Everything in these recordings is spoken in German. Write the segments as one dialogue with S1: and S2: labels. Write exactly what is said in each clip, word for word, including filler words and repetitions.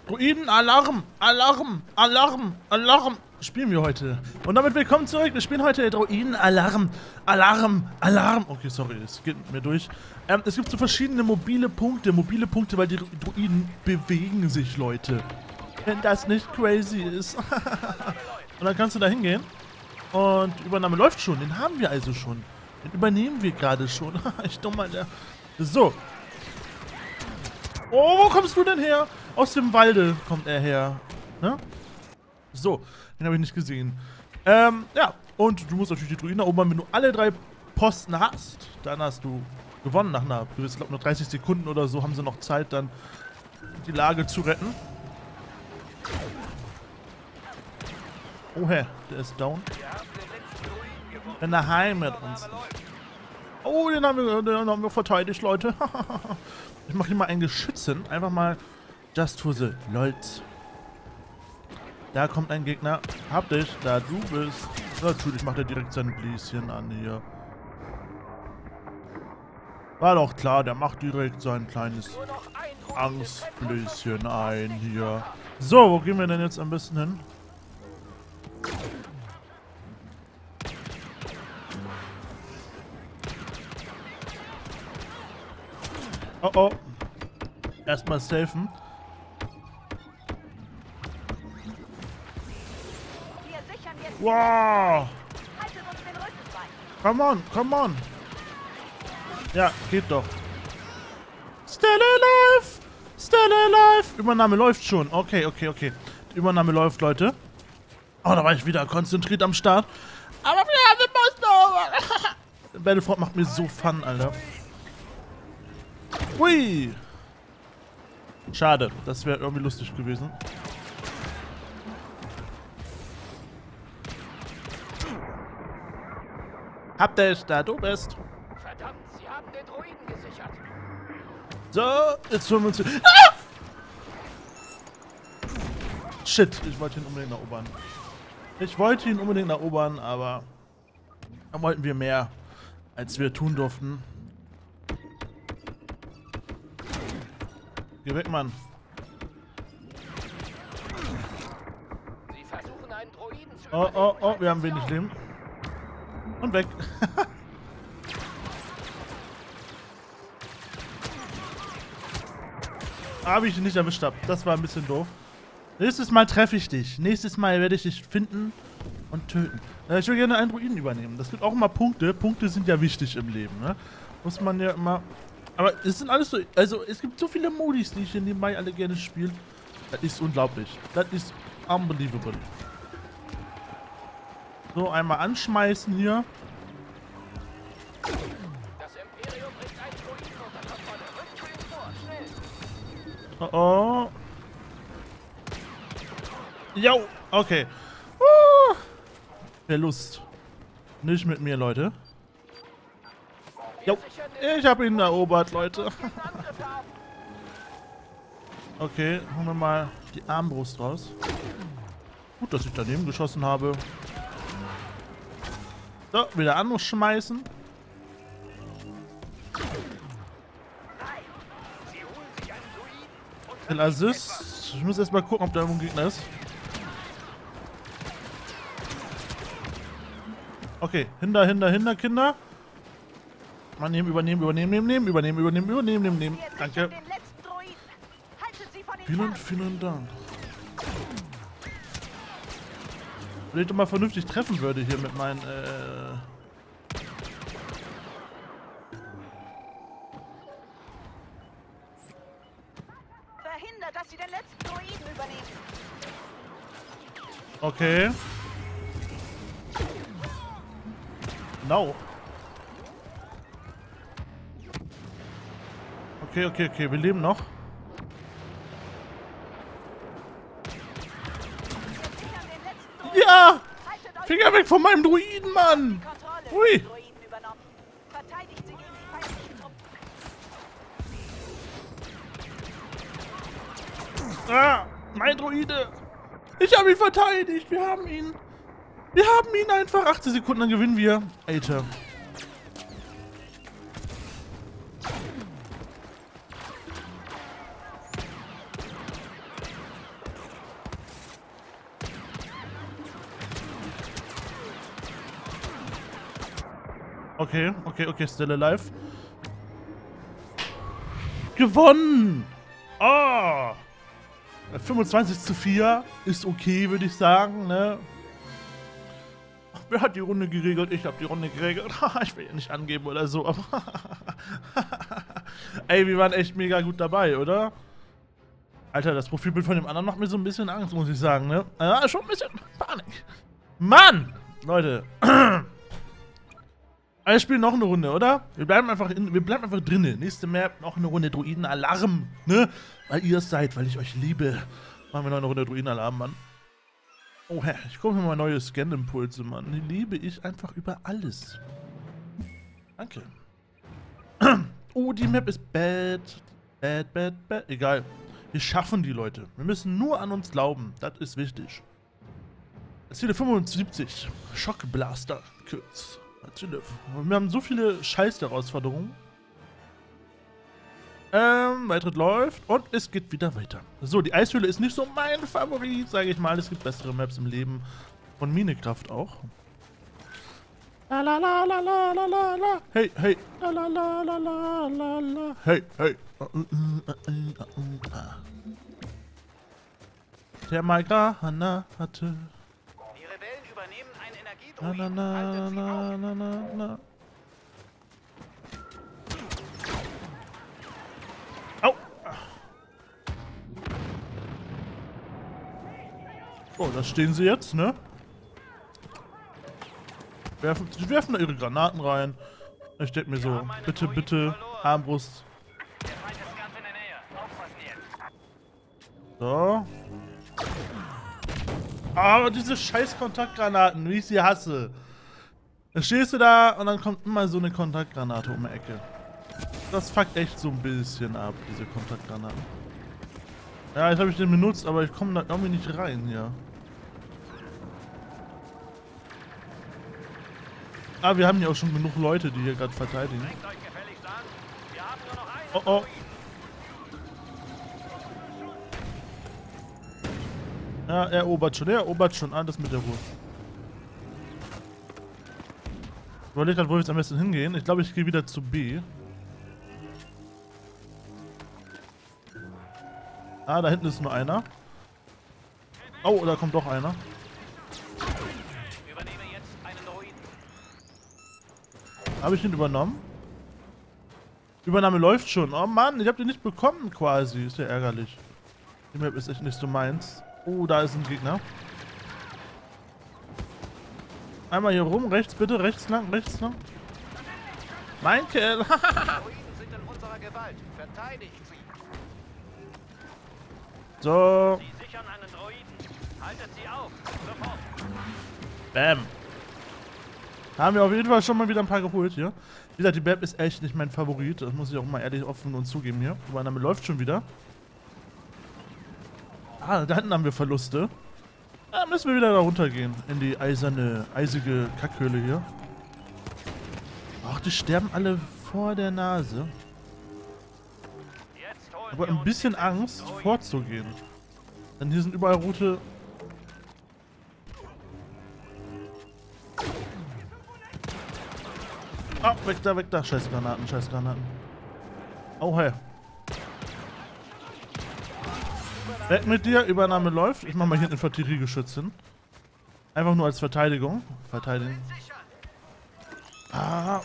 S1: Druiden, Alarm, Alarm, Alarm, Alarm. Spielen wir heute. Und damit willkommen zurück. Wir spielen heute Druiden, Alarm, Alarm, Alarm. Okay, sorry, es geht mit mir durch. Ähm, es gibt so verschiedene mobile Punkte. Mobile Punkte, weil die Druiden bewegen sich, Leute. Wenn das nicht crazy ist. Und dann kannst du da hingehen. Und die Übernahme läuft schon. Den haben wir also schon. Den übernehmen wir gerade schon. Ich dumm, Alter. So. Oh, wo kommst du denn her? Aus dem Walde kommt er her. Ne? So, den habe ich nicht gesehen. Ähm, ja. Und du musst natürlich die Druiden erobern. Wenn du alle drei Posten hast, dann hast du gewonnen nach einer, du glaube nur dreißig Sekunden oder so, haben sie noch Zeit, dann die Lage zu retten. Oh, hä, der ist down. Wenn er heim mit uns. Oh, den haben wir, den haben wir verteidigt, Leute. Ich mache hier mal ein Geschütz hin. Einfach mal just for the lolz. Da kommt ein Gegner. Hab dich, da du bist. Natürlich macht er direkt sein Bläschen an hier. War doch klar, der macht direkt sein kleines Angstbläschen ein hier. So, wo gehen wir denn jetzt am besten hin? Oh oh. Erstmal safen. Wow. Come on, come on. Ja, geht doch. Still alive! Still alive! Übernahme läuft schon. Okay, okay, okay. Die Übernahme läuft, Leute. Oh, da war ich wieder konzentriert am Start. Aber wir haben den Boss noch. Battlefront macht mir so Fun, Alter. Hui! Schade, das wäre irgendwie lustig gewesen. Hab dich, da du bist.
S2: Verdammt, sie haben den Druiden gesichert.
S1: So, jetzt holen wir uns... Ah! Shit, ich wollte ihn unbedingt erobern. Ich wollte ihn unbedingt erobern, aber... Dann wollten wir mehr, als wir tun durften. Geh weg, Mann.
S2: Sie versuchen einen Druiden zu
S1: Oh, oh, oh, wir haben wenig Leben. Und weg. Habe ich ihn nicht erwischt hab. Das war ein bisschen doof. Nächstes Mal treffe ich dich. Nächstes Mal werde ich dich finden und töten. Äh, ich will gerne einen Druiden übernehmen. Das gibt auch immer Punkte. Punkte sind ja wichtig im Leben, ne? Muss man ja immer... Aber es sind alles so... Also, es gibt so viele Modis, die ich hier nebenbei alle gerne spiele. Das ist unglaublich. Das ist unbelievable. So, einmal anschmeißen hier.
S2: Das Imperium bringt einen Druiden unter Kontrolle. Rückt vor, schnell.
S1: Oh oh. Jo, okay. Uh. Verlust. Nicht mit mir, Leute. Jo, ich habe ihn erobert, Leute. Okay, holen wir mal die Armbrust raus. Gut, dass ich daneben geschossen habe. So, wieder anschmeißen. El Assist. Ich muss erst mal gucken, ob da irgendwo ein Gegner ist. Okay, hinter, hinter, hinter, Kinder. Mal nehmen, übernehmen, übernehmen, nehmen, nehmen, übernehmen, übernehmen, übernehmen, nehmen, nehmen. Danke. Vielen, vielen Dank. Wenn ich doch mal vernünftig treffen würde hier mit meinen, äh...
S3: Verhindert, dass sie den letzten Druiden übernehmen.
S1: Okay. No. Okay, okay, okay, wir leben noch. Ja! Finger weg von meinem Druiden, Mann! Hui! Ah, mein Druide! Ich habe ihn verteidigt! Wir haben ihn! Wir haben ihn einfach! achtzig Sekunden, dann gewinnen wir. Alter. Okay, okay, okay, still alive. Gewonnen! Oh! fünfundzwanzig zu vier ist okay, würde ich sagen, ne? Ach, wer hat die Runde geregelt? Ich habe die Runde geregelt. Ich will ja nicht angeben oder so, aber ey, wir waren echt mega gut dabei, oder? Alter, das Profilbild von dem anderen macht mir so ein bisschen Angst, muss ich sagen, ne? Ja, schon ein bisschen Panik. Mann! Leute. Wir spielen noch eine Runde, oder? Wir bleiben einfach in, wir bleiben einfach drinnen. Nächste Map, noch eine Runde Druiden-Alarm, ne? Weil ihr es seid, weil ich euch liebe. Machen wir noch eine Runde Druiden-Alarm, Mann. Oh, hä, ich gucke mir mal neue Scan-Impulse, Mann. Die liebe ich einfach über alles. Danke. Oh, die Map ist bad. Bad, bad, bad. Egal. Wir schaffen die, Leute. Wir müssen nur an uns glauben. Das ist wichtig. Ziele fünfundsiebzig. Schockblaster. Kurz. Wir haben so viele Scheiß-Herausforderungen. Ähm, Beitritt läuft und es geht wieder weiter. So, die Eishöhle ist nicht so mein Favorit, sage ich mal. Es gibt bessere Maps im Leben. Von Minecraft auch. La la la la la la la la. Hey, hey. La la la la la la la. Hey, hey. Der Malgrana hatte.
S2: Die Rebellen übernehmen ein
S1: Na,
S2: Energiedruiden.
S1: na,
S2: Haltet sie
S1: na,
S2: auf.
S1: na, na, na. Au! Oh, da stehen sie jetzt, ne? Werfen, sie werfen da ihre Granaten rein. Ich denke mir so, bitte, bitte, Armbrust.
S2: Der Feind ist ganz in der Nähe. Aufpassen jetzt.
S1: So. Aber diese scheiß Kontaktgranaten, wie ich sie hasse. Dann stehst du da und dann kommt immer so eine Kontaktgranate um die Ecke. Das fuckt echt so ein bisschen ab, diese Kontaktgranaten. Ja, jetzt habe ich den benutzt, aber ich komme da irgendwie nicht rein hier. Ah, wir haben hier auch schon genug Leute, die hier gerade verteidigen.
S2: Denkt euch gefälligst an. Wir haben nur noch einen
S1: Oh, oh. Ja, er erobert schon, er erobert schon. Ah, das mit der Ruhe. Ich überlege gerade, wo wir jetzt am besten hingehen. Ich glaube, ich gehe wieder zu B. Ah, da hinten ist nur einer. Oh, da kommt doch einer.
S2: Übernehme jetzt einen Druiden.
S1: Habe ich ihn übernommen? Übernahme läuft schon. Oh Mann, ich habe den nicht bekommen quasi. Ist ja ärgerlich. Die Map ist echt nicht so meins. Oh, da ist ein Gegner. Einmal hier rum, rechts bitte, rechts lang, rechts lang. Mein Kerl.
S2: Die Druiden sind in unserer Gewalt. Verteidigt sie.
S1: So,
S2: Sie sichern einen Druiden. Haltet sie auf. Sofort.
S1: bam. Haben wir auf jeden Fall schon mal wieder ein paar geholt hier. Wie gesagt, die Map ist echt nicht mein Favorit. Das muss ich auch mal ehrlich offen und zugeben hier. Aber damit läuft schon wieder. Ah, da hinten haben wir Verluste. Da müssen wir wieder da runtergehen. In die eiserne, eisige Kackhöhle hier. Ach, die sterben alle vor der Nase.
S2: Jetzt holen
S1: Aber
S2: wir
S1: ein
S2: uns
S1: bisschen
S2: die
S1: Angst,
S2: Druiden.
S1: vorzugehen. Denn hier sind überall rote... Ah, weg da, weg da. Scheiß Granaten, scheiß Granaten. Oh, hey. Weg mit dir, Übernahme läuft. Ich mach mal hier ein Infanteriegeschütz hin. Einfach nur als Verteidigung. Verteidigen. Ah.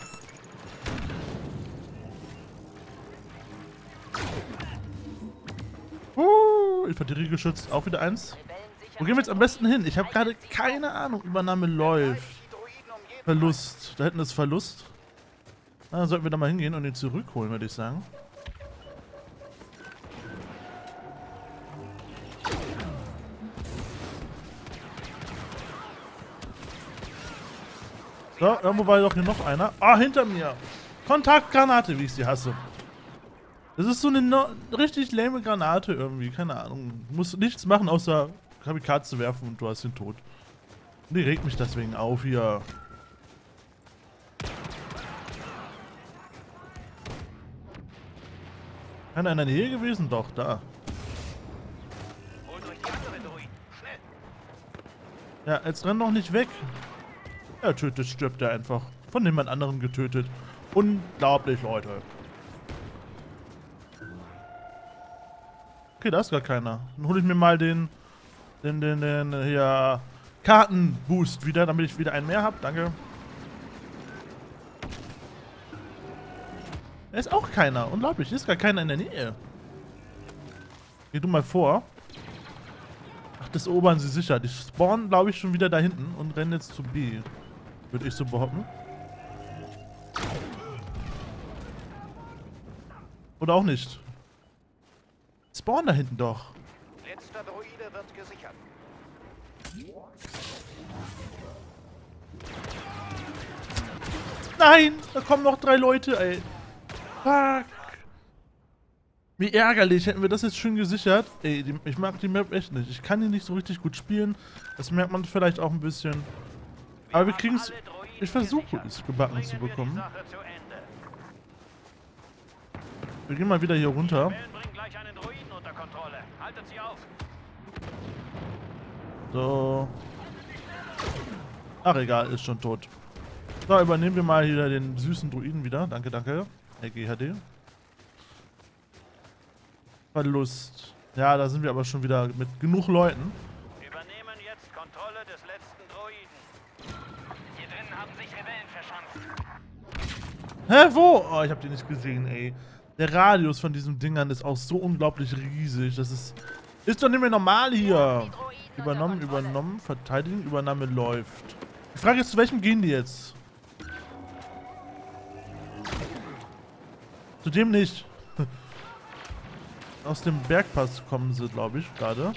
S1: Uh, Infanteriegeschütz, auch wieder eins. Wo gehen wir jetzt am besten hin? Ich habe gerade keine Ahnung. Übernahme läuft.
S2: Die Druiden um jeden
S1: Verlust. Da hinten ist Verlust. Na, dann sollten wir da mal hingehen und ihn zurückholen, würde ich sagen. So, irgendwo war doch hier noch einer. Ah, hinter mir. Kontaktgranate, wie ich sie hasse. Das ist so eine no richtig lame Granate irgendwie. Keine Ahnung. Du musst nichts machen, außer Kamikaze werfen und du hast ihn tot. Und die regt mich deswegen auf hier. Einer in der Nähe gewesen? Doch, da.
S2: Holt euch die anderen Druiden. Schnell.
S1: Ja, jetzt renn doch nicht weg. Ja, tötet, stirbt er einfach. von jemand anderem getötet. Unglaublich, Leute. Okay, da ist gar keiner. Dann hole ich mir mal den, den, den, den, hier, Kartenboost wieder, damit ich wieder einen mehr habe. Danke. Da ist auch keiner. Unglaublich, ist gar keiner in der Nähe. Geh du mal vor. Ach, das erobern sie sicher. Die spawnen, glaube ich, schon wieder da hinten und rennen jetzt zu B. Würde ich so behaupten. Oder auch nicht. Spawnen da hinten doch.
S2: Letzter Droide wird gesichert.
S1: Nein! Da kommen noch drei Leute, ey. Fuck. Wie ärgerlich. Hätten wir das jetzt schön gesichert. Ey, die, ich mag die Map echt nicht. Ich kann die nicht so richtig gut spielen. Das merkt man vielleicht auch ein bisschen. Aber wir kriegen es... Ich versuche es gebacken zu bekommen. Wir gehen mal wieder hier runter. So. Ach egal, ist schon tot. So, übernehmen wir mal hier den süßen Druiden wieder. Danke, danke. L G H D. Verlust. Ja, da sind wir aber schon wieder mit genug Leuten.
S2: Wir übernehmen jetzt Kontrolle des letzten Droiden. Hier drinnen haben sich Rebellen verschanzt.
S1: Hä, wo? Oh, ich hab die nicht gesehen, ey. Der Radius von diesen Dingern ist auch so unglaublich riesig. Das ist... Ist doch nicht mehr normal hier. Übernommen, übernommen, verteidigen, Übernahme läuft. Die Frage ist, zu welchem gehen die jetzt? Zu dem nicht. Aus dem Bergpass kommen sie, glaube ich, gerade.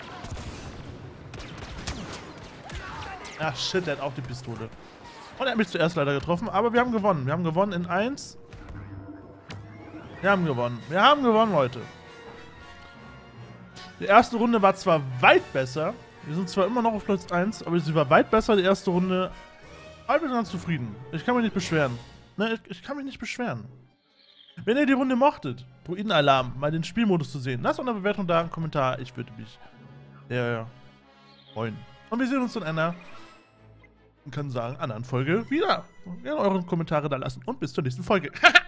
S1: Ach shit, der hat auch die Pistole. Und er hat mich zuerst leider getroffen, aber wir haben gewonnen. Wir haben gewonnen in eins. Wir haben gewonnen. Wir haben gewonnen, Leute. Die erste Runde war zwar weit besser. Wir sind zwar immer noch auf Platz eins, aber sie war weit besser, die erste Runde. Aber wir sind ganz zufrieden. Ich kann mich nicht beschweren. Ne, ich, ich kann mich nicht beschweren. Wenn ihr die Runde mochtet, Druiden-Alarm, mal den Spielmodus zu sehen, lasst eine Bewertung da, einen Kommentar. Ich würde mich sehr freuen. Und wir sehen uns in einer, man kann sagen, anderen Folge wieder. Gerne eure Kommentare da lassen und bis zur nächsten Folge.